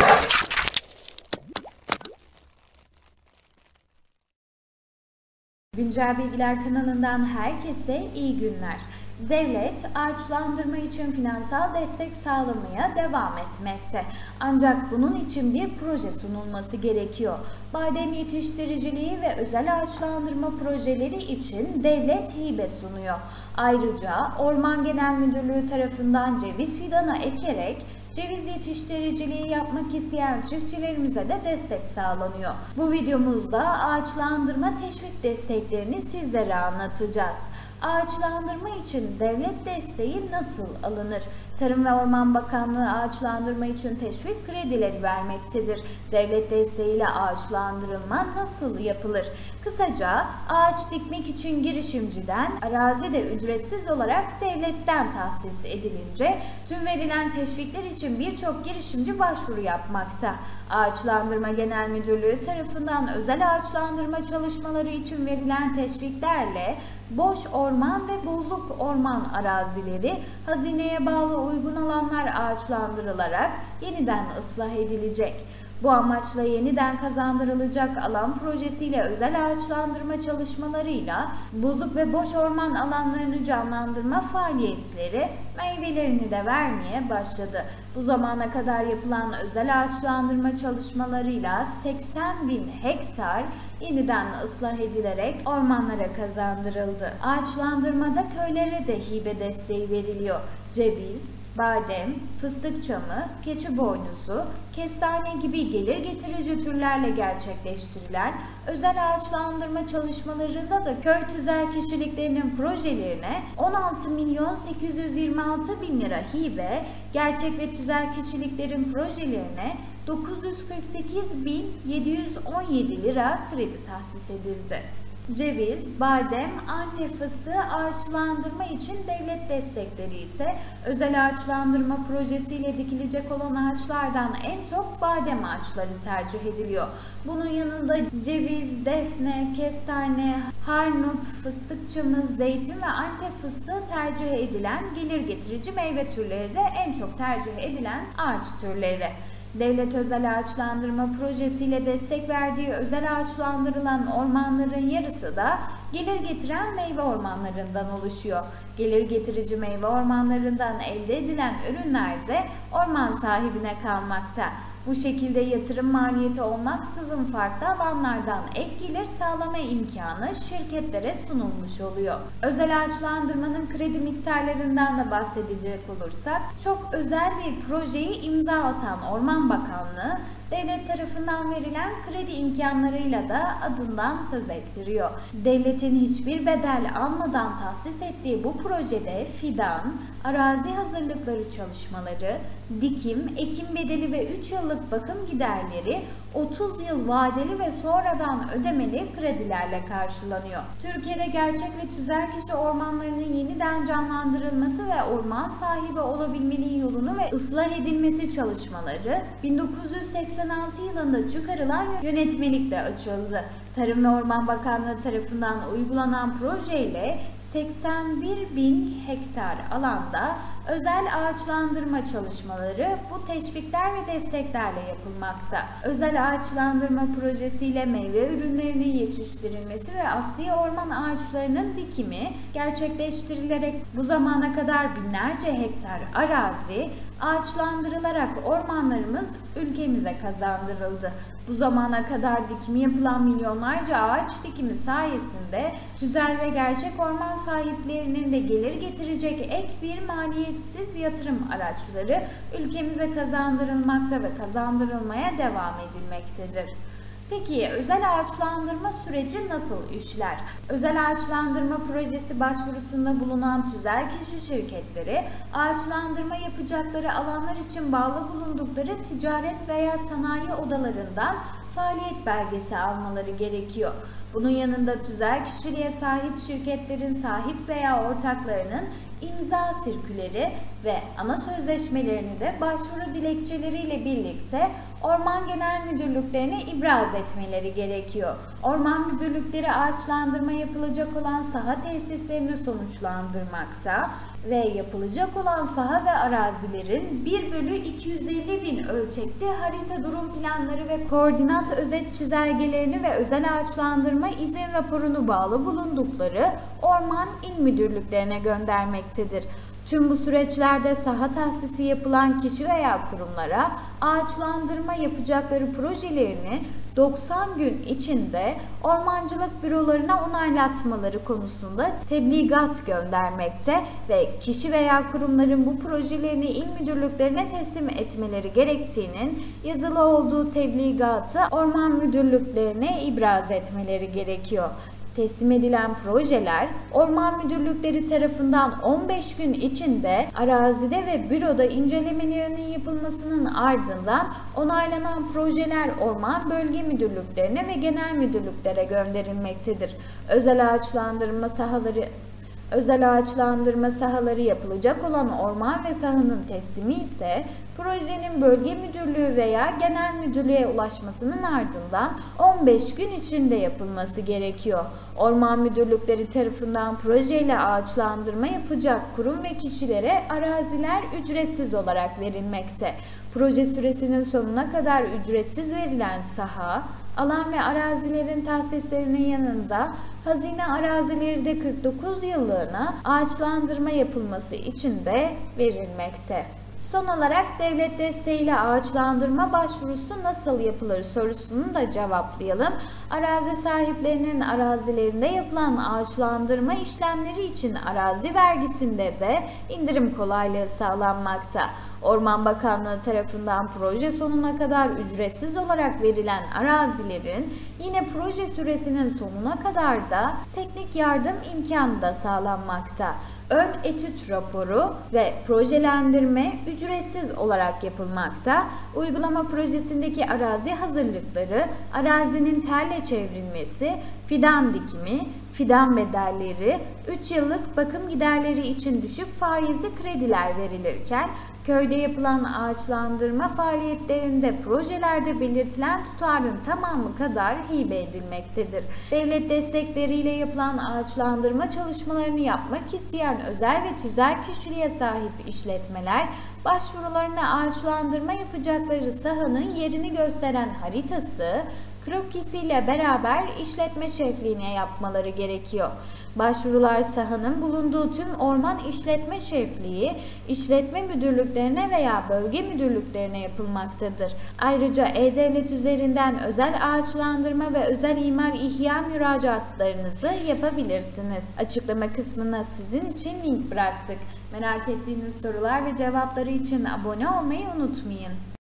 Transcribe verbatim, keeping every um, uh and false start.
Güncel Bilgiler kanalından herkese iyi günler. Devlet, ağaçlandırma için finansal destek sağlamaya devam etmekte. Ancak bunun için bir proje sunulması gerekiyor. Badem yetiştiriciliği ve özel ağaçlandırma projeleri için devlet hibe sunuyor. Ayrıca Orman Genel Müdürlüğü tarafından ceviz fidanı ekerek ceviz yetiştiriciliği yapmak isteyen çiftçilerimize de destek sağlanıyor. Bu videomuzda ağaçlandırma teşvik desteklerini sizlere anlatacağız. Ağaçlandırma için devlet desteği nasıl alınır? Tarım ve Orman Bakanlığı ağaçlandırma için teşvik kredileri vermektedir. Devlet desteğiyle ağaçlandırma nasıl yapılır? Kısaca ağaç dikmek için girişimciden, arazi de ücretsiz olarak devletten tahsis edilince tüm verilen teşvikler için birçok girişimci başvuru yapmakta. Ağaçlandırma Genel Müdürlüğü tarafından özel ağaçlandırma çalışmaları için verilen teşviklerle boş orman ve bozuk orman arazileri hazineye bağlı uygun alanlar ağaçlandırılarak yeniden ıslah edilecek. Bu amaçla yeniden kazandırılacak alan projesiyle özel ağaçlandırma çalışmalarıyla bozuk ve boş orman alanlarını canlandırma faaliyetleri meyvelerini de vermeye başladı. Bu zamana kadar yapılan özel ağaçlandırma çalışmalarıyla seksen bin hektar yeniden ıslah edilerek ormanlara kazandırıldı. Ağaçlandırmada köylere de hibe desteği veriliyor. Ceviz, badem, fıstık çamı, keçi boynuzu, kestane gibi gelir getirici türlerle gerçekleştirilen özel ağaçlandırma çalışmalarında da köy tüzel kişiliklerinin projelerine on altı milyon sekiz yüz yirmi altı bin lira hibe, gerçek ve tüzel kişiliklerin projelerine dokuz yüz kırk sekiz bin yedi yüz on yedi lira kredi tahsis edildi. Ceviz, badem, Antep fıstığı ağaçlandırma için devlet destekleri ise özel ağaçlandırma projesiyle dikilecek olan ağaçlardan en çok badem ağaçları tercih ediliyor. Bunun yanında ceviz, defne, kestane, harnup, fıstık çamı, zeytin ve Antep fıstığı tercih edilen gelir getirici meyve türleri de en çok tercih edilen ağaç türleri. Devlet özel ağaçlandırma projesiyle destek verdiği özel ağaçlandırılan ormanların yarısı da gelir getiren meyve ormanlarından oluşuyor. Gelir getirici meyve ormanlarından elde edilen ürünler de orman sahibine kalmakta. Bu şekilde yatırım maliyeti olmaksızın farklı alanlardan ek gelir sağlama imkanı şirketlere sunulmuş oluyor. Özel ağaçlandırmanın kredi miktarlarından da bahsedecek olursak, çok özel bir projeyi imza atan Orman Bakanlığı, devlet tarafından verilen kredi imkanlarıyla da adından söz ettiriyor. Devletin hiçbir bedel almadan tahsis ettiği bu projede fidan, arazi hazırlıkları çalışmaları, dikim, ekim bedeli ve üç yıllık bakım giderleri otuz yıl vadeli ve sonradan ödemeli kredilerle karşılanıyor. Türkiye'de gerçek ve tüzel kişi ormanlarının yeniden canlandırılması ve orman sahibi olabilmenin yolunu ve ıslah edilmesi çalışmaları bin dokuz yüz seksen altı yılında çıkarılan yönetmelikle açıldı. Tarım ve Orman Bakanlığı tarafından uygulanan projeyle seksen bir bin hektar alanda özel ağaçlandırma çalışmaları bu teşvikler ve desteklerle yapılmakta. Özel ağaçlandırma projesiyle meyve ürünlerinin yetiştirilmesi ve asli orman ağaçlarının dikimi gerçekleştirilerek bu zamana kadar binlerce hektar arazi ağaçlandırılarak ormanlarımız ülkemize kazandırıldı. Bu zamana kadar dikimi yapılan milyonlarca ağaç dikimi sayesinde tüzel ve gerçek orman sahiplerinin de gelir getirecek ek bir maliyetsiz yatırım araçları ülkemize kazandırılmakta ve kazandırılmaya devam edilmektedir. Peki özel ağaçlandırma süreci nasıl işler? Özel ağaçlandırma projesi başvurusunda bulunan tüzel kişi şirketleri, ağaçlandırma yapacakları alanlar için bağlı bulundukları ticaret veya sanayi odalarından faaliyet belgesi almaları gerekiyor. Bunun yanında tüzel kişiliğe sahip şirketlerin sahip veya ortaklarının imza sirküleri ve ana sözleşmelerini de başvuru dilekçeleriyle birlikte Orman Genel Müdürlüklerine ibraz etmeleri gerekiyor. Orman müdürlükleri ağaçlandırma yapılacak olan saha tesislerini sonuçlandırmakta ve yapılacak olan saha ve arazilerin bir bölü iki yüz elli bin ölçekli harita durum planları ve koordinat özet çizelgelerini ve özel ağaçlandırma izin raporunu bağlı bulundukları Orman İl Müdürlüklerine göndermektedir. Tüm bu süreçlerde saha tahsisi yapılan kişi veya kurumlara ağaçlandırma yapacakları projelerini doksan gün içinde ormancılık bürolarına onaylatmaları konusunda tebligat göndermekte ve kişi veya kurumların bu projelerini il müdürlüklerine teslim etmeleri gerektiğinin yazılı olduğu tebligatı orman müdürlüklerine ibraz etmeleri gerekiyor. Teslim edilen projeler orman müdürlükleri tarafından on beş gün içinde arazide ve büroda incelemelerinin yapılmasının ardından onaylanan projeler orman bölge müdürlüklerine ve genel müdürlüklere gönderilmektedir. Özel ağaçlandırma sahaları Özel ağaçlandırma sahaları yapılacak olan orman ve sahanın teslimi ise projenin bölge müdürlüğü veya genel müdürlüğe ulaşmasının ardından on beş gün içinde yapılması gerekiyor. Orman müdürlükleri tarafından projeyle ağaçlandırma yapacak kurum ve kişilere araziler ücretsiz olarak verilmekte. Proje süresinin sonuna kadar ücretsiz verilen saha, alan ve arazilerin tahsislerinin yanında hazine arazileri de kırk dokuz yıllığına ağaçlandırma yapılması için de verilmekte. Son olarak devlet desteğiyle ağaçlandırma başvurusu nasıl yapılır sorusunu da cevaplayalım. Arazi sahiplerinin arazilerinde yapılan ağaçlandırma işlemleri için arazi vergisinde de indirim kolaylığı sağlanmakta. Orman Bakanlığı tarafından proje sonuna kadar ücretsiz olarak verilen arazilerin yine proje süresinin sonuna kadar da teknik yardım imkanı da sağlanmakta. Ön etüt raporu ve projelendirme ücretsiz olarak yapılmakta. Uygulama projesindeki arazi hazırlıkları, arazinin telle çevrilmesi, fidan dikimi, fidan bedelleri, üç yıllık bakım giderleri için düşük faizli krediler verilirken, köyde yapılan ağaçlandırma faaliyetlerinde projelerde belirtilen tutarın tamamı kadar hibe edilmektedir. Devlet destekleriyle yapılan ağaçlandırma çalışmalarını yapmak isteyen özel ve tüzel kişiliğe sahip işletmeler, başvurularına ağaçlandırma yapacakları sahanın yerini gösteren haritası, krokisiyle beraber işletme şefliğine yapmaları gerekiyor. Başvurular sahanın bulunduğu tüm orman işletme şefliği, işletme müdürlüklerine veya bölge müdürlüklerine yapılmaktadır. Ayrıca E-Devlet üzerinden özel ağaçlandırma ve özel imar ihya müracaatlarınızı yapabilirsiniz. Açıklama kısmına sizin için link bıraktık. Merak ettiğiniz sorular ve cevapları için abone olmayı unutmayın.